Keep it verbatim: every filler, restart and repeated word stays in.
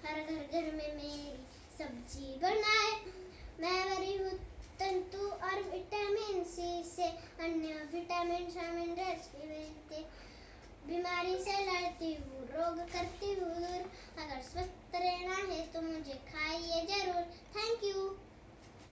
हर घर घर में मेरी सब्जी बनाए। मैं भरी हूँ तंतु और विटामिन सी से, अन्य विटामिन शामिल रस भी मिलते। बीमारी से लड़ती हूँ, रोग करती हूँ दूर,